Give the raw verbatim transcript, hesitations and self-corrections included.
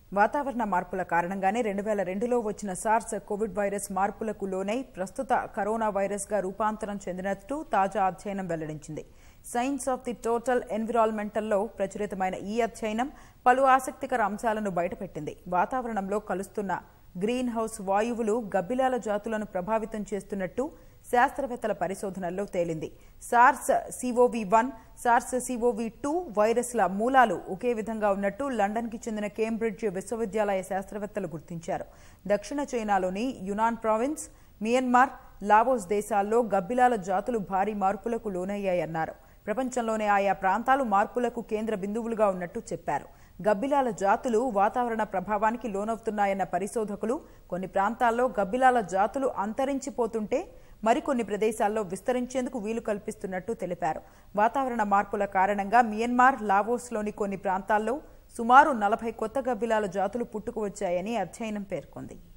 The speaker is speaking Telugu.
వాతావరణ మార్పుల కారణంగానే రెండు వేల రెండులో వచ్చిన సార్స్ కోవిడ్ వైరస్ మార్పులకు లోనై ప్రస్తుత కరోనా వైరస్గా రూపాంతరం చెందినట్టు తాజా అధ్యయనం వెల్లడించింది. సైన్స్ ఆఫ్ ది టోటల్ ఎన్విరాన్మెంటల్లో ప్రచురితమైన ఈ అధ్యయనం పలు ఆసక్తికర అంశాలను బయటపెట్టింది. వాతావరణంలో కలుస్తున్న గ్రీన్ హౌస్ వాయువులు గబ్బిలాల జాతులను ప్రభావితం చేస్తున్నట్టు శాస్త్రవేత్తల పరిశోధనల్లో తేలింది. SARS CoV one, SARS CoV two వైరస్ల మూలాలు ఒకే విధంగా ఉన్నట్టు లండన్కి చెందిన కేంబ్రిడ్జ్ విశ్వవిద్యాలయ శాస్త్రవేత్తలు గుర్తించారు. దక్షిణ చైనాలోని యునాన్ ప్రావిన్స్, మియన్మార్, లావోస్ దేశాల్లో గబ్బిలాల జాతులు భారీ మార్పులకు లోనయ్యాయన్నారు. ప్రపంచంలోనే ఆయా ప్రాంతాలు మార్పులకు కేంద్ర బిందువులుగా ఉన్నట్టు చెప్పారు. గబ్బిలాల జాతులు వాతావరణ ప్రభావానికి లోనవుతున్నాయన్న పరిశోధకులు కొన్ని ప్రాంతాల్లో గబ్బిలాల జాతులు అంతరించిపోతుంటే మరికొన్ని ప్రదేశాల్లో విస్తరించేందుకు వీలు కల్పిస్తున్నట్టు తెలిపారు. వాతావరణ మార్పుల కారణంగా మియన్మార్, లావోస్లోని కొన్ని ప్రాంతాల్లో సుమారు నలభై కొత్త గబ్బిలాల జాతులు పుట్టుకువచ్చాయని అధ్యయనం పేర్కొంది.